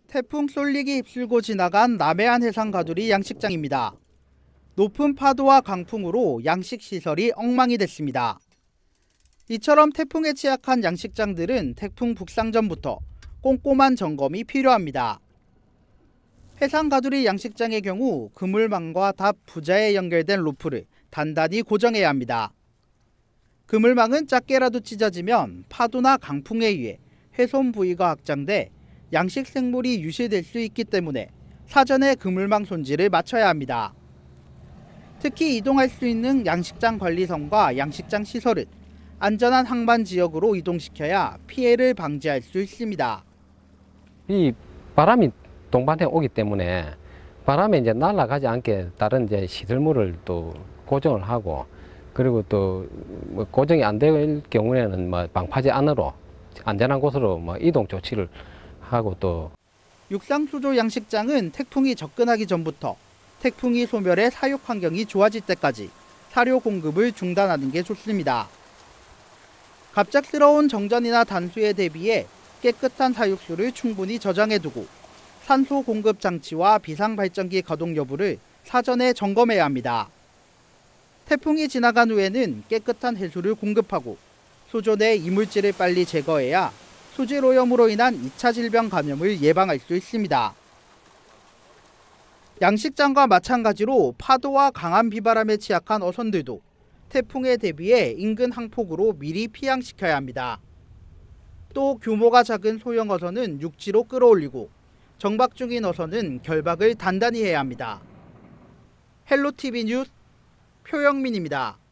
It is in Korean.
태풍 쏠릭이 휩쓸고 지나간 남해안 해상 가두리 양식장입니다. 높은 파도와 강풍으로 양식 시설이 엉망이 됐습니다. 이처럼 태풍에 취약한 양식장들은 태풍 북상 전부터 꼼꼼한 점검이 필요합니다. 해상 가두리 양식장의 경우 그물망과 답 부자에 연결된 로프를 단단히 고정해야 합니다. 그물망은 작게라도 찢어지면 파도나 강풍에 의해 훼손 부위가 확장돼 양식 생물이 유실될 수 있기 때문에 사전에 그물망 손질을 마쳐야 합니다. 특히 이동할 수 있는 양식장 관리선과 양식장 시설은 안전한 항만 지역으로 이동시켜야 피해를 방지할 수 있습니다. 이 바람이 동반해 오기 때문에 바람에 이제 날아가지 않게 다른 이제 시설물을 또 고정을 하고, 그리고 또 뭐 고정이 안 될 경우에는 뭐 방파제 안으로 안전한 곳으로 뭐 이동 조치를 하고, 또 육상수조 양식장은 태풍이 접근하기 전부터 태풍이 소멸해 사육 환경이 좋아질 때까지 사료 공급을 중단하는 게 좋습니다. 갑작스러운 정전이나 단수에 대비해 깨끗한 사육수를 충분히 저장해두고 산소 공급 장치와 비상발전기 가동 여부를 사전에 점검해야 합니다. 태풍이 지나간 후에는 깨끗한 해수를 공급하고 수조 내 이물질을 빨리 제거해야 수질 오염으로 인한 2차 질병 감염을 예방할 수 있습니다. 양식장과 마찬가지로 파도와 강한 비바람에 취약한 어선들도 태풍에 대비해 인근 항폭으로 미리 피항시켜야 합니다. 또 규모가 작은 소형 어선은 육지로 끌어올리고 정박 중인 어선은 결박을 단단히 해야 합니다. 헬로티비 뉴스 표영민입니다.